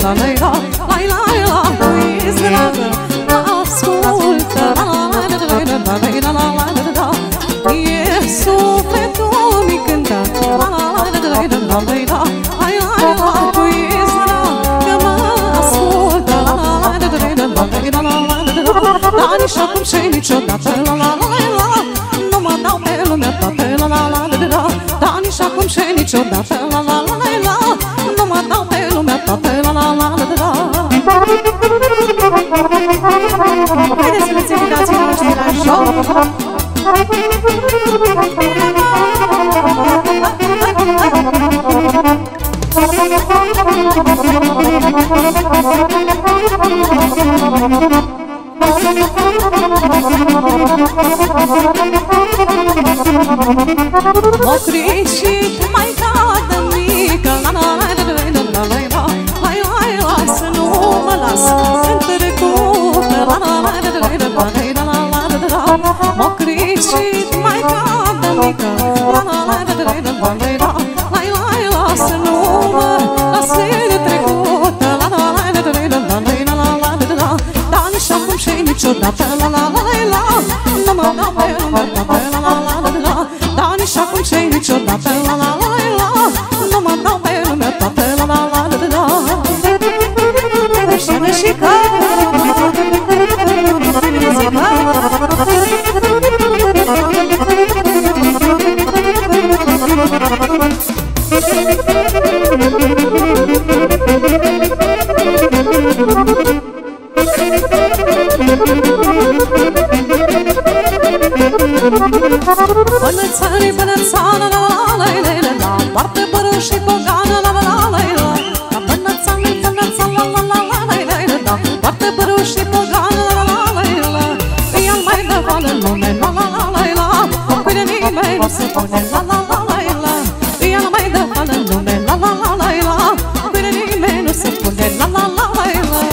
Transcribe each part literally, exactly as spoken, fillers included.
la la la la la cu izgradă ascultă la la la la la la la la e sufletul mi cântă la la la la la la la la cu izgradă mă ascultă la la la la la la la dar nici acum și niciodată la la la la nu mă dau pe lumea toată la la la la dar nici acum și niciodată la la la la nu mă dau pe lumea toată la la la la haideți să veți invitații noștri la joc. M-a cricit maica de mică la la la la la la la la la să nu mă las sunt trecută la la la la la la la la m-a cricit maica de mică la la la la la la la la să nu mă las sunt trecută la la la la la la la dar nici acum și niciodată la la la la nu mă dau pe lumea toată la la la la dar nici acum și niciodată la la la la nu mă dau pe lumea toată la la la la și muzica până țări, până țară, la la la la la la poartă părul și pogană, la la la la la la până țări, până țară, la la la la la la la poartă părul și pogană, la la la la la el mai dă vală în lume, la la la la la cu de nimeni nu se pune, la la la la la el mai dă vală în lume, la la la la la cu de nimeni nu se pune, la la la la la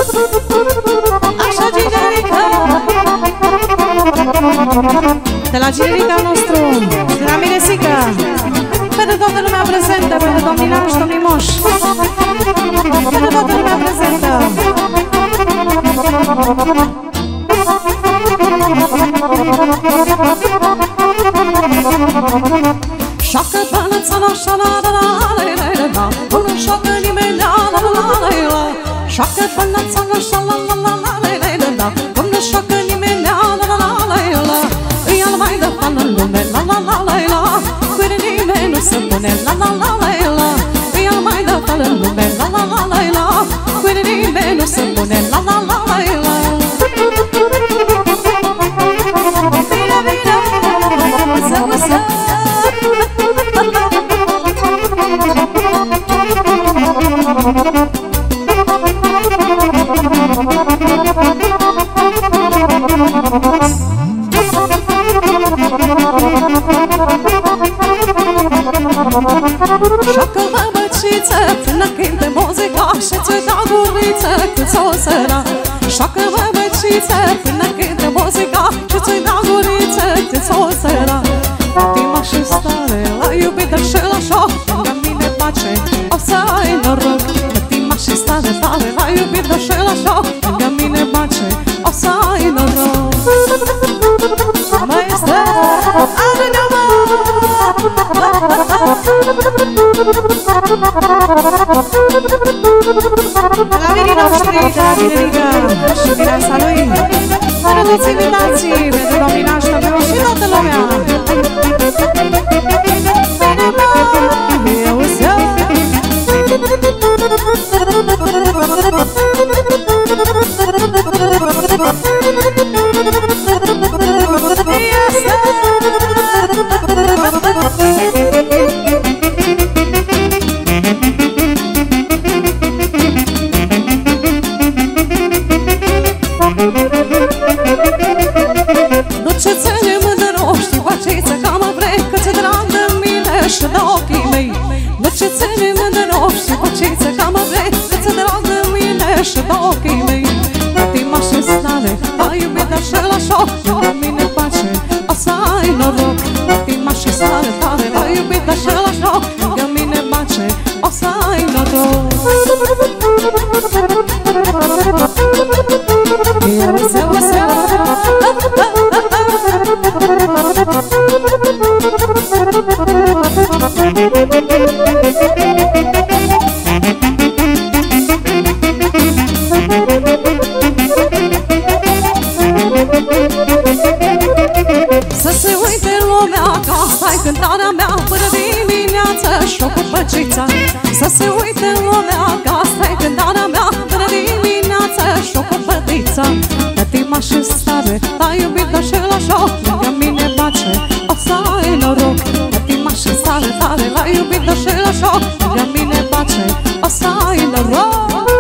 așa Ginerica de la Ginerica nostru, de la Miresica, pentru toată lumea prezentă, pentru domnii nași, domnii moși, pentru toată lumea prezentă. Șoacă până țara, așa la la la la la la la tu nu șoacă nimeni, la la la la la la șoacă până țara, așa la la la la la la la tu nu șoacă nimeni, la la la la la la el mai dă fală în lume, la la la la la cu nimeni nu se pune, la la la la la el mai dă fală în lume, la la la la la cu nimeni nu se pune, la la la la la vine, vine, să usă șoacă băbăciță până cântă muzica și-ți da guriță cât o săra șoacă băbăciță până cântă muzica și-ți da guriță cât o săra Tima și stare la iubită și la șoc lângă mine pace o să ai noroc Tima și stare tare la iubită și la șoc lângă mine pace o să ai noroc mai este adună-mă la verii noștri, de la Ginerica și viața lui răduți invitații pentru domnii nași, domnii și toată lumea eu să duceți-ne mândră, știi faceți ca mă vrei, că ți-e drag de mine și de ochii mei. Duceți-ne mândră, știi faceți ca mă vrei, că ți-e drag de mine și de ochii mei. Tima și stare, a iubit așa la șoc, lângă mine pace, o să ai noroc. Tima și stare tare, a iubit așa la șoc, lângă mine pace, o să ai noroc. așa, lângă mine pace, o să ai noroc. Pătimașă sare tare, l-ai iubit doșel așa, lângă mine pace, o să ai noroc.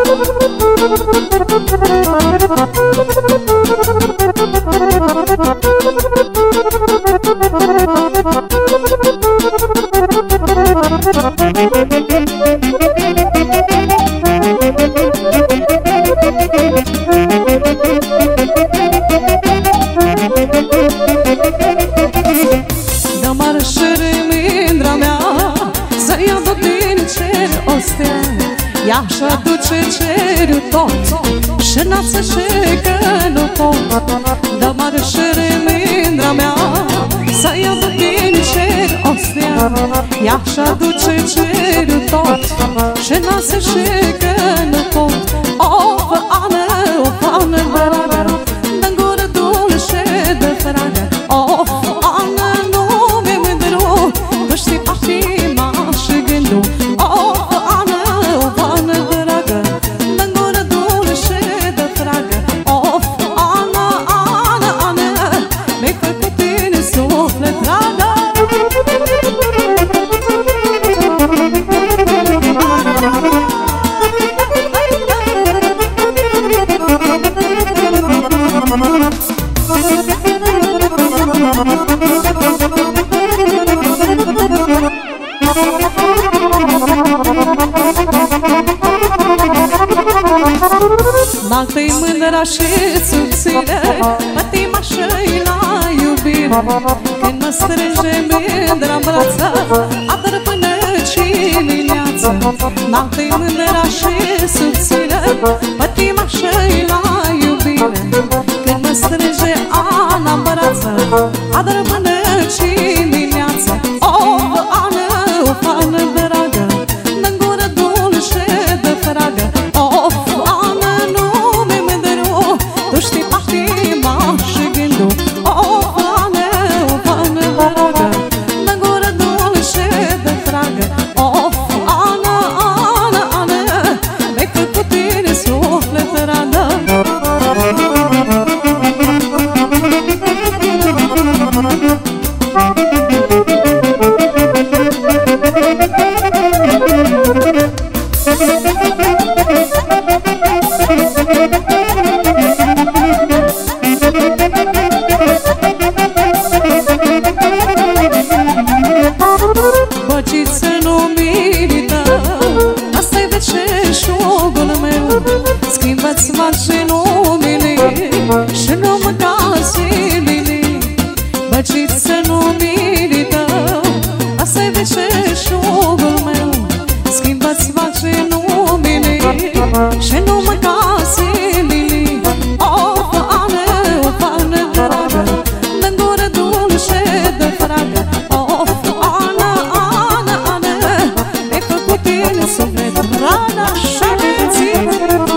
Dă marșere mândra mea, să iau din cer o stea. Ea și-a duce cerul tot și n-ață și că nu pot. Dă marșere mândra mea, să iau din cer o stea. Ea și-a duce cerul tot și n-ață și că nu pot. O, Ana, o, Ana, dragă, dă-n gură dulce de fragă. O, Ana, nu mi-e mândru, tu știi patima și gândul. O, Ana, o, Ana, dragă, dă-n gură dulce de fragă. O, Ana, Ana, Ana, mi-ai făcut din suflet dragă. Dacă-i mândra și subțire, pătimașă-i la iubire. Când mă strânge mândra-n brață, ador până dimineață. Dacă-i mândra și subțire, pătimașă-i la iubire. Când mă strânge Ana-n brață, ador până dimineață. O, Ana, o, Ana, dragă, dă-n gură dulce de fragă. O, Ana, nu mi-e mândru, tu știi patima și gândul. O, Ana, o, Ana, dragă, dă-n gură dulce de fragă. O, Ana, Ana, Ana, mi-ai făcut din suflet dragă. Băciță nu milită, asta-i veșeșugul meu. Schimbă-ți marșe numele și nu mă casilile. Băciță nu milită, asta-i veșeșugul meu. Schimbă-ți marșe numele și nu mă casilile. O, Ana, o, Ana, dragă, dă-n gură dulce de fragă. O, Ana, Ana, Ana, mi-ai făcut din suflet rana și ție.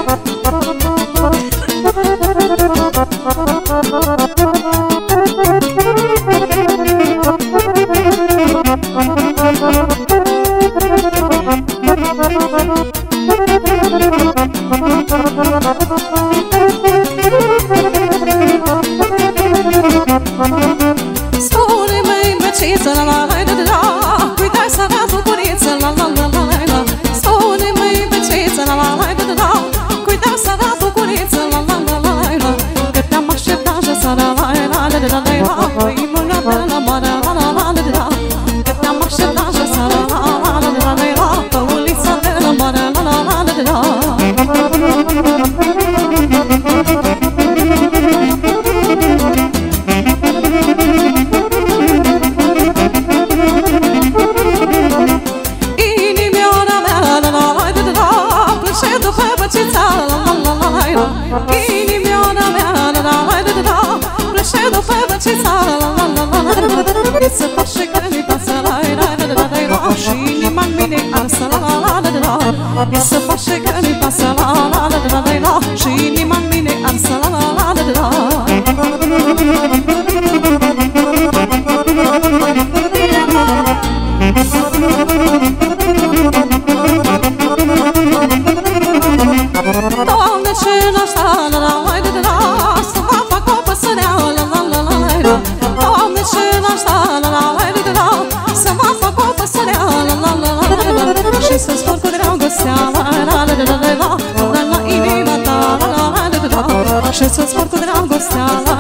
Spune-mi, băciță, la la la la la, uite-i săratul curiță, la la la la la. Spune-mi, băciță, la la la la la, uite-i săratul curiță, la la la la la. Că te-am așteptat și să la la la la la la la, păi mâna pe la mână la la la la la. Că te-am așteptat și să la la la la la la la, pe ulița de la mână la la la la la. Inimioara mea, la la la la la, plânge după băcița, la la la la la. Inimioara mea, la la la la la, plânge după băcița, la la la la la. E să face că mi pasă la la la la la la, și inima-n mine arsă la la la la la. E să face că mi pasă la la la la la la, și inima-n mine arsă la la la la la. Doamne, ce n-aș da la la la la la, să mă fac o păsărea la la la la la. Și să-ți sport cu dragostea.